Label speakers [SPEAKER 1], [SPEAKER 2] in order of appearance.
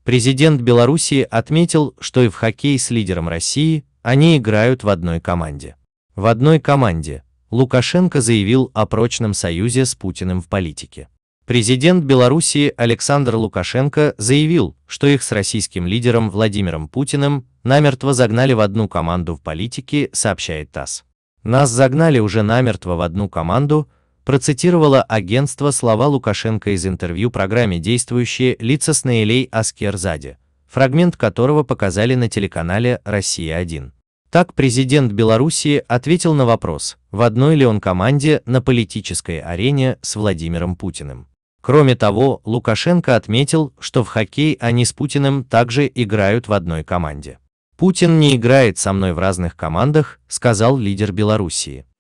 [SPEAKER 1] Президент Белоруссии отметил, что и в хоккей с лидером России они играют в одной команде. В одной команде. Лукашенко заявил о прочном союзе с Путиным в политике. Президент Белоруссии Александр Лукашенко заявил, что их с российским лидером Владимиром Путиным намертво загнали в одну команду в политике, сообщает ТАСС. «Нас загнали уже намертво в одну команду», процитировало агентство слова Лукашенко из интервью программе «Действующие лица» с Наилей Аскерзаде, фрагмент которого показали на телеканале «Россия-1». Так президент Белоруссии ответил на вопрос, в одной ли он команде на политической арене с Владимиром Путиным. Кроме того, Лукашенко отметил, что в хоккей они с Путиным также играют в одной команде. «Путин не играет со мной в разных командах», сказал лидер Белоруссии.